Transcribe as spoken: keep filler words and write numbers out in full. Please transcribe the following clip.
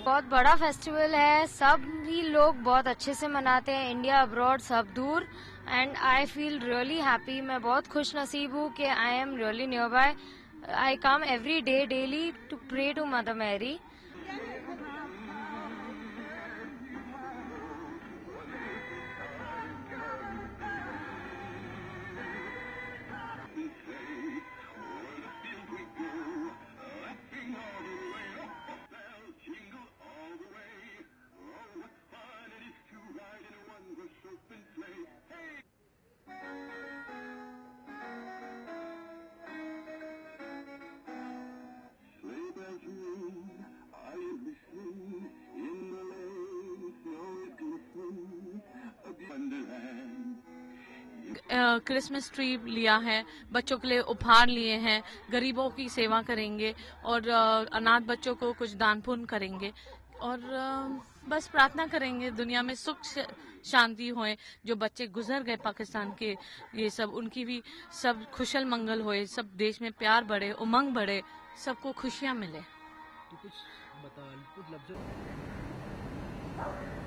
बहुत बड़ा फेस्टिवल है, सब भी लोग बहुत अच्छे से मनाते हैं, इंडिया अब्रॉड सब दूर। And I feel really happy, मैं बहुत खुश नसीब हूँ कि I am really nearby. I come every day daily to pray to Mother Mary. Christmas tree लिया है, बच्चों के लिए उपहार लिए हैं, गरीबों की सेवा करेंगे और अनाथ बच्चों को कुछ दान पुण्य करेंगे और बस प्रार्थना करेंगे दुनिया में सुख शांति होए। जो बच्चे गुजर गए पाकिस्तान के, ये सब उनकी भी सब खुशल मंगल होए, सब देश में प्यार बढ़े, उमंग बढ़े, सबको खुशियां मिले। तो कुछ बता कुछ लफ्ज़